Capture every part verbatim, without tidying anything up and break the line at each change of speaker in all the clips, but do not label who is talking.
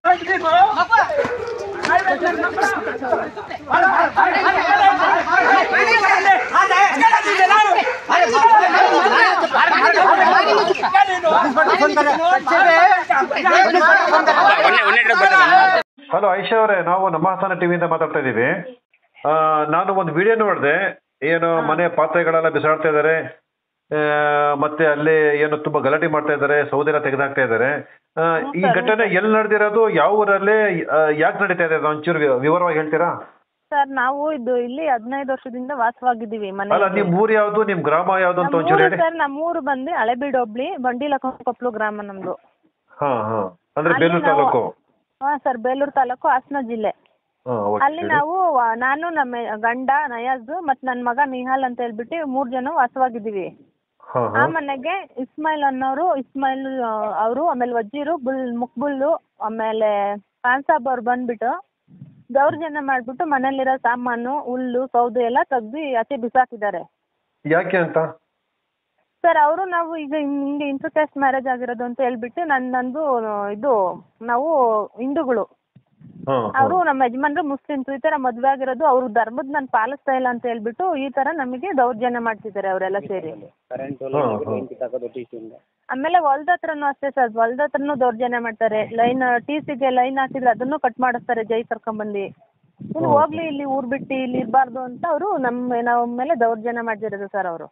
Hello Aisha ಅವರೇ, ನಾವು ನಮ್ಮ ಹಾಸನ ಟಿವಿಯಿಂದ ಮಾತಾಡ್ತಾ ಇದ್ದೀವಿ. ನಾನು ಒಂದು ವಿಡಿಯೋ ನೋಡಿದೆ, ಏನು ಮನೆ ಪಾತ್ರೆಗಳೆಲ್ಲ ಬಿಸಾಡ್ತಾ ಇದ್ದಾರೆ, ಮತ್ತೆ ಅಲ್ಲಿ ಏನು ತುಂಬಾ ಗಲಾಟೆ ಮಾಡ್ತಾ ಇದ್ದಾರೆ, ಸೌದೆ ಎಲ್ಲ ತೆಗೆದಾಕ್ತಾ ಇದ್ದಾರೆ. ಈ ಘಟನೆ ಎಲ್ಲಿ ನಡೆದಿರೋದು, ಯಾವ ಊರಲ್ಲಿ, ಯಾಕೆ ನಡೀತಾ ಇದೆ, ಒಂಚೂರು ವಿವರವಾಗಿ ಹೇಳ್ತೀರಾ?
ಸರ್, ನಾವು ಇದು ಇಲ್ಲಿ ಹದಿನೈದು ವರ್ಷದಿಂದ ವಾಸವಾಗಿದ್ದೀವಿ. ಮನೆ
ಅಲ್ಲ, ನಿಮ್ ಊರು ಯಾವ್ದು, ನಿಮ್ ಗ್ರಾಮ ಯಾವ್ದು ಅಂತ ಒಂಚೂರು ಹೇಳಿ.
ಸರ್, ನಮ್ಮ ಊರು ಬಂದು ಹಳೆಬೀಡು ಹೋಬ್ಳಿ, ಬಂಡಿಲಕೊಪ್ಲು ಗ್ರಾಮ ನಮ್ದು.
ಹಾ ಹಾ ಅಂದ್ರೆ ಬೇಲೂರು ತಾಲೂಕು.
ಹಾ ಸರ್, ಬೇಲೂರು ತಾಲೂಕು, ಹಾಸನ ಜಿಲ್ಲೆ. ಅಲ್ಲಿ ನಾವು ನಾನು ನಮ್ಮ ಗಂಡ ನಯಾಜ್ ಮತ್ ನನ್ ಮಗ ನಿಹಾಲ್ ಅಂತ ಹೇಳ್ಬಿಟ್ಟು ಮೂರ್ ಜನ ವಾಸವಾಗಿದ್ದೀವಿ. ಆ ಮನೆಗೆ ಇಸ್ಮಾಯಿಲ್ ಅನ್ನೋರು, ಇಸ್ಮಾಯಿಲ್ ಅವರು, ಆಮೇಲೆ ವಜೀರು, ಬುಲ್ ಮುಕ್ಬುಲ್ಲು, ಆಮೇಲೆ ಖಾನ್ ಸಾಬ್ ಅವ್ರು ಬಂದ್ಬಿಟ್ಟು ದೌರ್ಜನ್ಯ ಮಾಡ್ಬಿಟ್ಟು ಮನೇಲಿರೋ ಸಾಮಾನು, ಹುಲ್ಲು, ಸೌದೆ ಎಲ್ಲ ತೆಗ್ದು ಆಚೆ ಬಿಸಾಕಿದ್ದಾರೆ.
ಯಾಕೆ ಅಂತ
ಸರ್, ಅವರು ನಾವು ಈಗ ಹಿಂಗೆ ಇಂಟರ್ ಕ್ಯಾಸ್ಟ್ ಮ್ಯಾರೇಜ್ ಆಗಿರೋದು ಅಂತ ಹೇಳ್ಬಿಟ್ಟು ನನ್ನ ನಂದು ಇದು ನಾವು ಹಿಂದೂಗಳು, ಅವರು ನಮ್ಮ ಯಜಮಾನ್ರು ಮುಸ್ಲಿಮ್ಸ್, ಈ ತರ ಮದ್ವೆ ಆಗಿರೋದು, ಅವ್ರ ಧರ್ಮದ ನಾನು ಪಾಲಿಸ್ತಾ ಇಲ್ಲ ಅಂತ ಹೇಳ್ಬಿಟ್ಟು ಈ ತರ ನಮಗೆ ದೌರ್ಜನ್ಯ ಮಾಡ್ತಿದ್ದಾರೆ ಅವರೆಲ್ಲ ಸೇರಿ. ಆಮೇಲೆ ಹೊಲ್ದ ಹತ್ರನೂ ಅಷ್ಟೇ ಸರ್, ಹೊಲ್ದ ಹತ್ರನೂ ದೌರ್ಜನ್ಯ ಮಾಡ್ತಾರೆ. ಲೈನ್ ಟಿ ಸಿಗೆ ಲೈನ್ ಹಾಕಿದ್ರೆ ಅದನ್ನು ಕಟ್ ಮಾಡಿಸ್ತಾರೆ, ಜೈ ಕರ್ಕೊಂಡ್ಬಂದು. ಇನ್ನು ಹೋಗ್ಲಿ, ಇಲ್ಲಿ ಊರ್ ಬಿಟ್ಟು ಇಲ್ಲಿ ಇರಬಾರ್ದು ಅಂತ ಅವರು ನಮ್ಮ ನಮ್ಮ ಮೇಲೆ ದೌರ್ಜನ್ಯ ಮಾಡ್ತಿರೋದು ಸರ್ ಅವರು.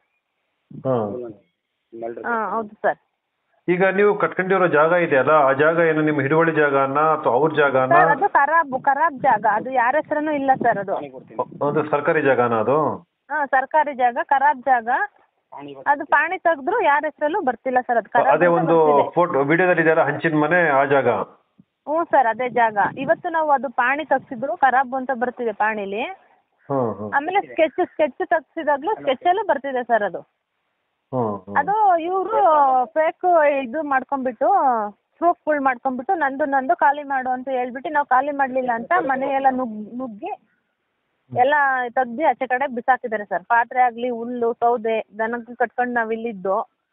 ಹಾಂ ಹೌದು ಸರ್.
ಈಗ ನೀವು ಕಟ್ಕೊಂಡಿರೋ ಜಾಗ ಇದೆಯಲ್ಲ, ಆ ಜಾಗ ಏನು ನಿಮ್ಮ ಹಿಡುವಳಿ ಜಾಗನ ಅಥವಾ ಅವ್ರ ಜಾಗನ?
ಅದು ಖರಾಬ್ ಖರಾಬ್ ಜಾಗ, ಅದು ಯಾರ ಹೆಸರನ್ನು ಇಲ್ಲ ಸರ್. ಅದು
ಅದು ಸರ್ಕಾರಿ ಜಾಗನ? ಅದು
ಹಾಂ ಸರ್ಕಾರಿ ಜಾಗ, ಖರಾಬ್ ಜಾಗ. ಅದು ಪಾಣಿ ತೆಗೆದ್ರು ಯಾರ ಹೆಸರಲ್ಲೂ ಬರ್ತಿಲ್ಲ ಸರ್. ಅದು
ಅದೇ ಒಂದು ಫೋಟೋ ವಿಡಿಯೋದಲ್ಲಿ ಇದೆಯಲ್ಲ, ಹಂಚಿನ ಮನೆ, ಆ ಜಾಗ?
ಹ್ಞೂ ಸರ್, ಅದೇ ಜಾಗ. ಇವತ್ತು ನಾವು ಅದು ಪಾಣಿ ತೆಗ್ಸಿದ್ರು, ಖರಾಬ್ ಅಂತ ಬರ್ತಿದೆ ಪಾಣಿಲಿ. ಆಮೇಲೆ ಸ್ಕೆಚ್ ಸ್ಕೆಚ್ ತೆಗ್ಸಿದಾಗ್ಲೂ ಸ್ಕೆಚಲ್ಲೂ ಬರ್ತಿದೆ ಸರ್ ಅದು. ಅದು ಇವರು ಫೇಕ್ ಇದು ಮಾಡ್ಕೊಂಡ್ಬಿಟ್ಟು ಪ್ರೂಫ್ಗಳು ಮಾಡ್ಕೊಂಡ್ಬಿಟ್ಟು ನಂದು ನಂದು ಖಾಲಿ ಮಾಡು ಅಂತ ಹೇಳ್ಬಿಟ್ಟು ನಾವು ಖಾಲಿ ಮಾಡಲಿಲ್ಲ ಅಂತ ಮನೆಯೆಲ್ಲ ನುಗ್ ನುಗ್ಗಿ ಎಲ್ಲ ತೆಗ್ದು ಆಚೆ ಕಡೆ ಬಿಸಾಕಿದ್ದಾರೆ ಸರ್. ಪಾತ್ರೆ ಆಗಲಿ, ಹುಲ್ಲು, ಸೌದೆ, ದನಕ್ಕೆ ಕಟ್ಕೊಂಡು ನಾವು ಇಲ್ಲಿದ್ದು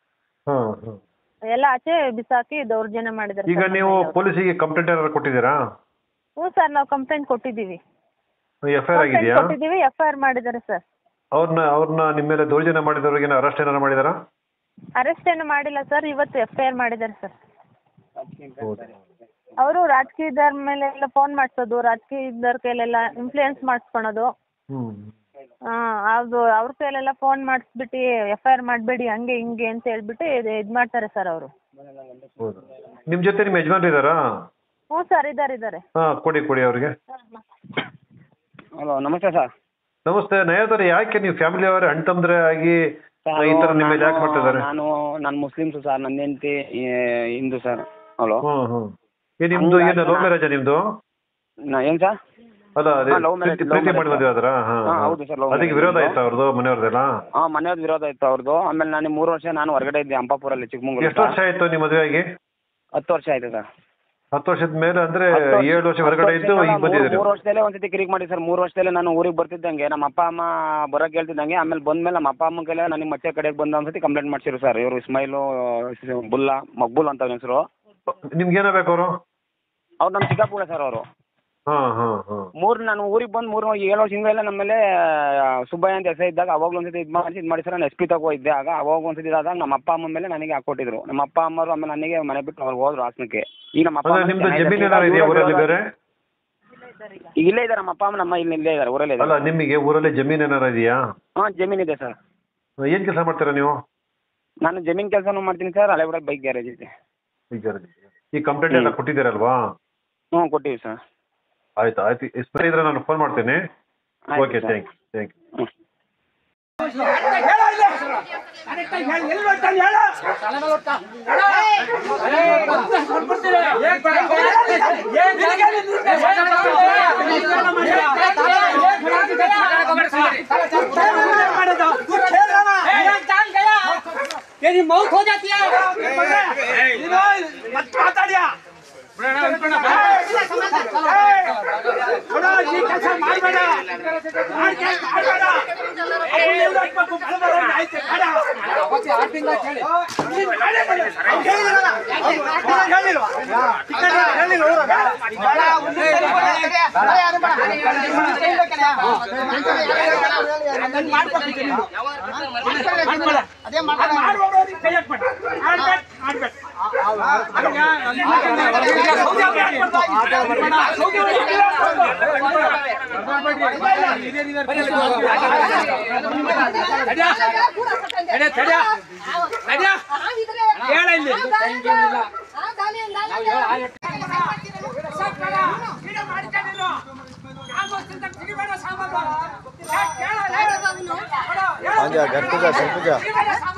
ಎಲ್ಲ ಆಚೆ ಬಿಸಾಕಿ ದೌರ್ಜನ್ಯ ಮಾಡಿದ್ದಾರೆ.
ಈಗ ನೀವು ಪೊಲೀಸಿಗೆ ಕಂಪ್ಲೇಂಟ್ ಏನಾದ್ರು ಕೊಟ್ಟಿದ್ದೀರಾ?
ಹ್ಞೂ ಸರ್, ನಾವು ಕಂಪ್ಲೇಂಟ್ ಕೊಟ್ಟಿದ್ದೀವಿ.
ಎಫ್ ಐ ಆರ್ ಆಗಿದೆಯಾ?
ಕೊಟ್ಟಿದ್ದೀವಿ, ಎಫ್ ಐ ಆರ್ ಮಾಡಿದ್ದಾರೆ ಸರ್.
ಅವ್ರನ್ನ ಅವ್ರನ್ನ ನಿಮ್ಮ ಮೇಲೆ ದೌರ್ಜನ್ಯ ಮಾಡಿದವ್ರಿಗೆ ಅರೆಸ್ಟ್ ಏನಾರು ಮಾಡಿದಾರಾ?
ಅರೆಸ್ಟ್ ಏನು ಮಾಡಿಲ್ಲ ಸರ್, ಇವತ್ತು ಎಫ್ ಐ ಆರ್ ಮಾಡಿದ್ದಾರೆ ಸರ್. ಅವರು ರಾಜಕೀಯದವ್ರ ಮೇಲೆ ಎಲ್ಲ ಫೋನ್ ಮಾಡಿಸೋದು, ರಾಜಕೀಯದವ್ರ ಕೈಲೆಲ್ಲ ಇನ್ಫ್ಲೂಯೆನ್ಸ್ ಮಾಡಿಸ್ಕೊಳೋದು. ಹಾಂ, ಅದು ಅವ್ರ ಕೈಲೆಲ್ಲ ಫೋನ್ ಮಾಡಿಸ್ಬಿಟ್ಟು ಎಫ್ ಐ ಆರ್ ಮಾಡಬೇಡಿ ಹಂಗೆ ಹಿಂಗೆ ಅಂತ ಹೇಳ್ಬಿಟ್ಟು ಇದು ಮಾಡ್ತಾರೆ ಸರ್ ಅವರು.
ನಿಮ್ಮ ಜೊತೆ ನಿಮ್ಮ ಯಜಮಾನ್ರು ಇದ್ದಾರಾ?
ಹ್ಞೂ ಸರ್, ಇದ್ದಾರೆ ಇದ್ದಾರೆ.
ಹಾಂ, ಕೊಡಿ ಕೊಡಿ ಅವ್ರಿಗೆ.
ಹಲೋ, ನಮಸ್ತೆ ಸರ್.
ನಮಸ್ತೆ ನಯಾದರ್, ಯಾಕೆ ನೀವು ಫ್ಯಾಮಿಲಿ ಅವರೇ ಅಣ್ಣ ತಮ್ಮಂದ್ರೆ ಆಗಿ ಈ ತರ ನಿಮ್ಮ ಮೇಲೆ ಯಾಕೆ ಮಾಡ್ತಿದ್ದಾರೆ?
ನಾನು ನಾನು ಮುಸ್ಲಿಮ್ಸು ಸರ್, ನನ್ನ ಹೆಂಡತಿ ಹಿಂದೂ ಸರ್. ಹಲೋ.
ಹ್ಮ್ ಹ್ಮ್ ಏ ನಿಮ್ದು ಏನು ಲವ್ ಮ್ಯಾರೇಜಾ ನಿಮ್ದು?
ಏನು ಸರ್?
ಅಲ್ಲ ಅದೇ ಪ್ರೀತಿ ಮಾಡಿ ಮದುವೆ ಆದ್ರ?
ಹೌದು ಸರ್.
ಅದಕ್ಕೆ ವಿರೋಧ ಆಯ್ತಾ ಅವ್ರದ್ದು, ಮನೆಯವ್ರದ್ದೆಲ್ಲ?
ಹಾಂ, ಮನೆಯವ್ರದ್ದು ವಿರೋಧ ಆಯ್ತು ಅವ್ರದ್ದು. ಆಮೇಲೆ ನಾನು ಮೂರು ವರ್ಷ ನಾನು ಹೊರಗಡೆ ಇದ್ದೆ, ಅಂಪಾಪುರಲ್ಲಿ, ಚಿಕ್ಕಮಂಗ್ಳೂರು.
ಎಷ್ಟು ವರ್ಷ ಆಯ್ತು ನಿಮ್ಮ ಮದುವೆ ಆಗಿ?
ಹತ್ತು ವರ್ಷ ಆಯ್ತು ಸರ್.
ಹತ್ತು ವರ್ಷದ ಮೇಲೆ ಅಂದ್ರೆ ಏಳು ವರ್ಷ ಹೊರಗಡೆ ಇದ್ದು ಈಗ ಬಂದಿದ್ದೀರಿ?
ಮೂರು ವರ್ಷದಲ್ಲೇ ಒಂದ್ಸತಿ ಕಿರಿಕ್ ಮಾಡಿ ಸರ್. ಮೂರು ವರ್ಷದಲ್ಲೇ ನಾನು ಊರಿಗೆ ಬರ್ತಿದ್ದಂಗೆ ನಮ್ಮ ಅಪ್ಪ ಅಮ್ಮ ಬರೋಕೆ ಹೇಳ್ತಿದ್ದಂಗೆ, ಆಮೇಲೆ ಬಂದ್ಮೇಲೆ ನಮ್ಮ ಅಪ್ಪ ಅಮ್ಮ ಕೈಲೇ ನನಗೆ ಮತ್ತೆ ಕಡೆಗೆ ಬಂದ ಒಂದ್ಸತಿ ಕಂಪ್ಲೇಂಟ್ ಮಾಡ್ಸಿರು ಸರ್. ಇವರು ಇಸ್ಮಾಯಿಲು, ಬುಲ್ಲಾ, ಮಕ್ಬುಲ್ ಅಂತ ಅವ್ರ ಹೆಸರು.
ನಿಮ್ಗೆ ಏನಾಗಬೇಕು ಅವರು?
ಅವ್ರು ನಮ್ಮ ಚಿಕ್ಕಪ್ಪಗಳೇ ಸರ್ ಅವರು.
ಹಾಂ ಹಾಂ ಹಾಂ
ಮೂರು ನಾನು ಊರಿಗೆ ಬಂದು ಮೂರು ಏಳು ವರ್ಷ ಹಿಂದೆ ನಮ್ಮ ಮೇಲೆ ಸುಬ್ಬಯ್ಯ ಅಂತ ಹೆಸರು ಇದ್ದಾಗ ಅವಾಗಲೂ ಒಂದ್ಸತಿ ಇದು ಮಾಡಿ ಇದು ಮಾಡಿ ಸರ್. ನಾನು ಎಸ್ ಪಿ ತಗೋ ಇದ್ದೆ ಆಗ. ಅವಾಗ ಒಂದ್ಸತಿ ಇದಾದಾಗ ನಮ್ಮ ಅಪ್ಪ ಅಮ್ಮ ಮೇಲೆ ನನಗೆ ಹಾಕೊಟ್ಟಿದ್ರು. ನಮ್ಮ ಅಪ್ಪ ಅಮ್ಮರು ಆಮೇಲೆ ನನಗೆ ಮನೆ ಬಿಟ್ಟು ಅವ್ರು ಹೋದ್ರು ಹಾಸನಕ್ಕೆ. ಈಗ ನಮ್ಮ ಅಪ್ಪ
ನಿಮ್ದು ಜಮೀನು ಏನಾರು ಇದೆಯಾ ಊರಲ್ಲಿ ಬೇರೆ?
ಈಗ ಇಲ್ಲೇ ಇದ್ದಾರೆ ನಮ್ಮ ಅಪ್ಪ ಅಮ್ಮ, ನಮ್ಮ ಇಲ್ಲಿ ಇಲ್ಲೇ ಇದ್ದಾರೆ, ಊರಲ್ಲೇ ಇದ್ದಾರೆ.
ಅಲ್ಲ, ನಿಮಗೆ ಊರಲ್ಲಿ ಜಮೀನು ಏನಾರು ಇದೆಯಾ?
ಹಾಂ, ಜಮೀನು ಇದೆ ಸರ್.
ಏನು ಕೆಲಸ ಮಾಡ್ತೀರಾ ನೀವು?
ನಾನು ಜಮೀನು ಕೆಲಸನೂ ಮಾಡ್ತೀನಿ ಸರ್, ಹಳೆಬೀಡು ಬೈಕ್ ಗ್ಯಾರೇಜ್ ಇದೆ.
ಈ ಕಂಪ್ಲೇಂಟ್ ಎಲ್ಲ ಕೊಟ್ಟಿದ್ದೀರಲ್ವಾ?
ಹ್ಞೂ, ಕೊಟ್ಟಿವಿ ಸರ್.
ಆಯ್ತು ಆಯ್ತು, ಸರಿ ಇದ್ರೆ ನಾನು ಫೋನ್ ಮಾಡ್ತೀನಿ. Okay, thank you thank you.
तेरी मौत हो जाती है। मत बता दिया थोड़ा ये कैसा मार बेटा मार के मार बेटा
घर पे जा घर पे जा